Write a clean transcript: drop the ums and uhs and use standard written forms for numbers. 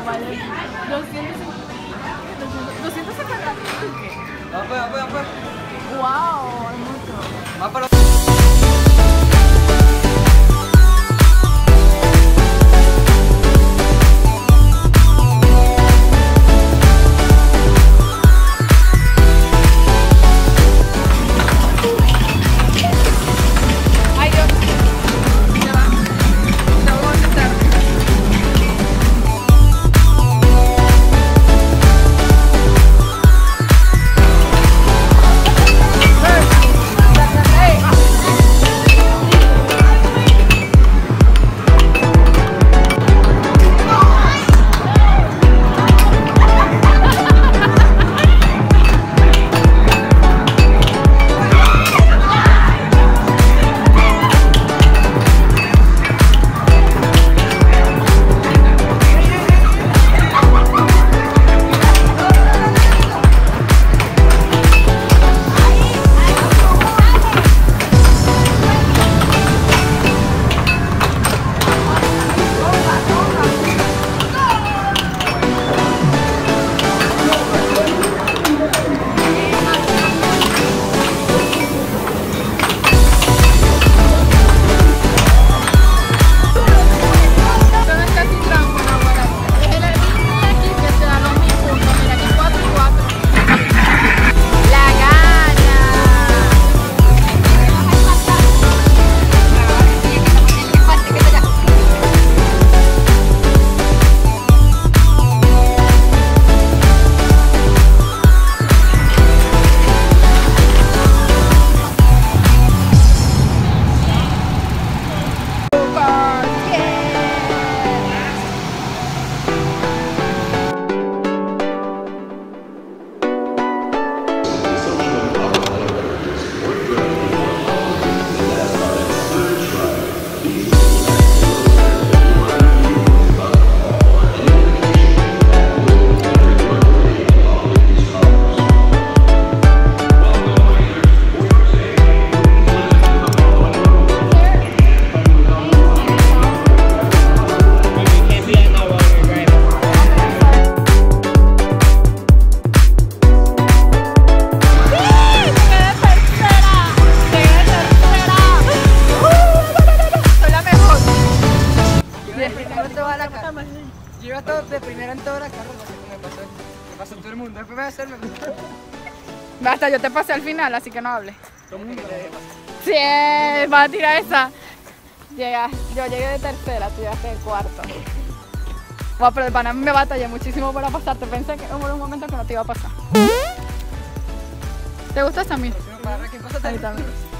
vale 250 tickets. Va pues. Wow, es mucho. Va para yo iba todo de primero en toda la carrera, no sé qué me pasó a todo el mundo, después me voy a hacerme. Basta, yo te pasé al final, así que no hables. Sí, va a tirar esa. Yo llegué de tercera, tú llegaste de cuarto. Bueno, pero el pana me batallé muchísimo para pasarte. Pensé que hubo un momento que no te iba a pasar. ¿Te gusta esta a mí? ¿Qué pasa? A mí también.